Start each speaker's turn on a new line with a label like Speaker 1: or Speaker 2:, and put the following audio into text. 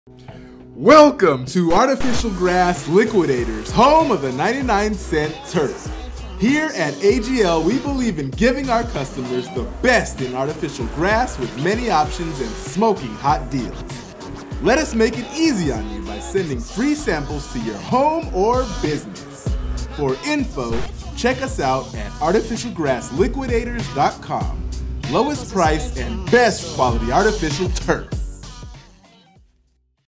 Speaker 1: Welcome to Artificial Grass Liquidators, home of the 99-cent turf. Here at AGL, we believe in giving our customers the best in artificial grass with many options and smoking hot deals. Let us make it easy on you by sending free samples to your home or business. For info, check us out at artificialgrassliquidators.com. Lowest price and best quality artificial turf.